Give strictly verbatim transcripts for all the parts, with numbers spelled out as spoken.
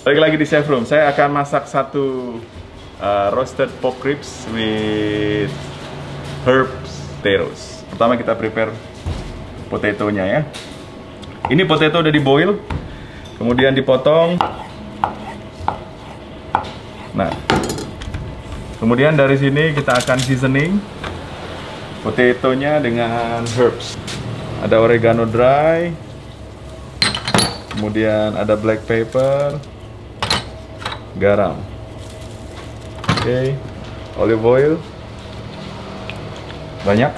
Balik lagi di Chef Room. Saya akan masak satu uh, roasted pork ribs with herb potatoes. Pertama kita prepare potatonya ya. Ini potato udah di boil, kemudian dipotong. Nah, kemudian dari sini kita akan seasoning potatonya dengan herbs. Ada oregano dry, kemudian ada black pepper, garam, oke, okay. Olive oil banyak,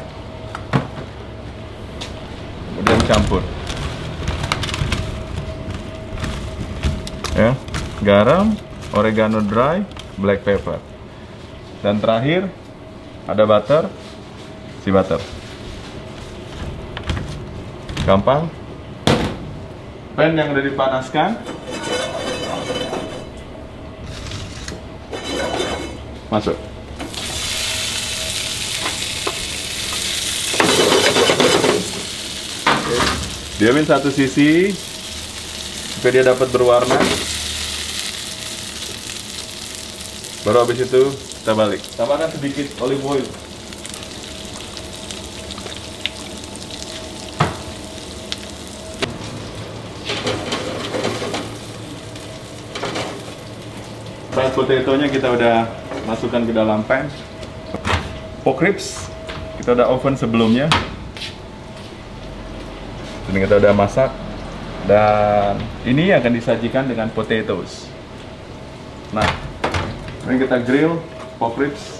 kemudian campur ya, garam, oregano dry, black pepper, dan terakhir ada butter, si butter. Gampang. Pan yang udah dipanaskan, masuk. Oke. Diamin satu sisi supaya dia dapat berwarna. Baru habis itu kita balik. Tambahkan sedikit olive oil. Fried potato-nya kita udah masukkan ke dalam pan. Pork ribs kita udah oven sebelumnya. Ini kita udah masak. Dan ini akan disajikan dengan potatoes. Nah, ini kita grill pork ribs.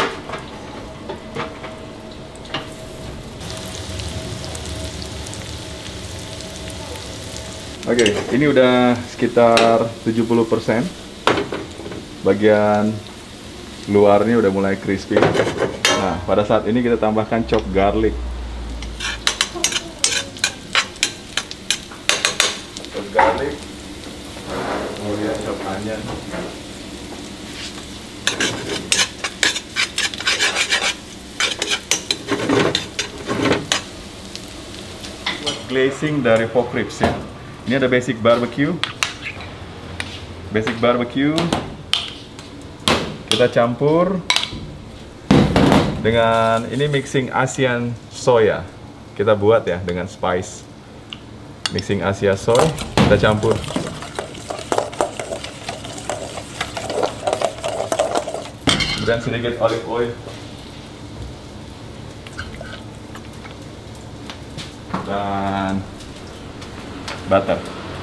Oke, ini udah sekitar tujuh puluh persen. Bagian luarnya udah mulai crispy. Nah, pada saat ini kita tambahkan chop garlic. Chop garlic, kemudian chop onion. Buat glazing dari pork ribs ya. Ini ada basic barbecue. Basic barbecue. Kita campur dengan ini mixing Asian soya. Kita buat ya dengan spice. Mixing Asia soy, kita campur. Kemudian sedikit olive oil. Dan butter.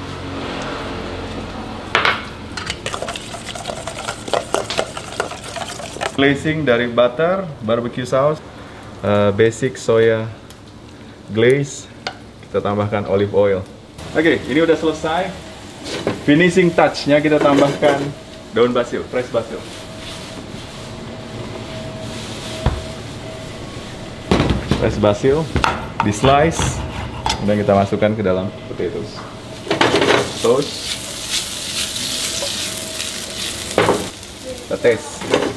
Glazing dari butter, barbecue sauce, uh, basic soya glaze, kita tambahkan olive oil. Oke, okay, ini udah selesai. Finishing touch-nya kita tambahkan daun basil, fresh basil. Fresh basil, di slice, kemudian kita masukkan ke dalam potatoes. Toast. Kita taste.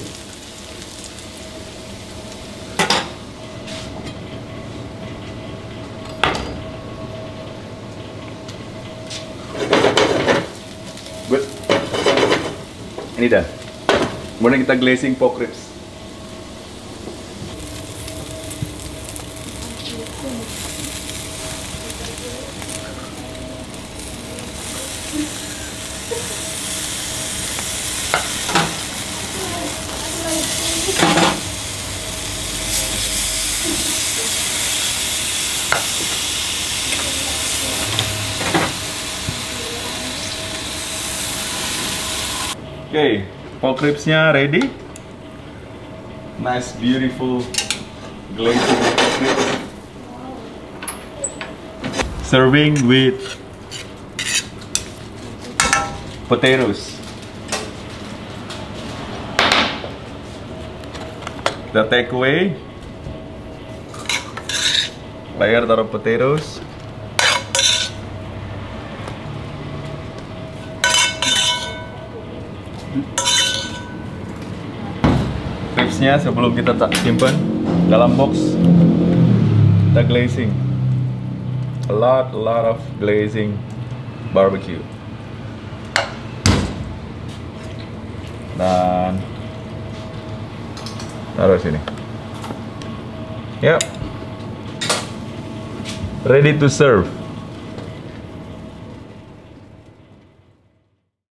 Good. Ini dah. Kemudian kita glazing pork ribs. Oke, okay, pork ribs-nya ready. Nice, beautiful glazing pork ribs. Serving with potatoes. Kita take away. Layer taruh potatoes. Ribsnya sebelum kita simpan dalam box, kita glazing. A lot, a lot of glazing barbecue. dan taruh sini. Yap, ready to serve.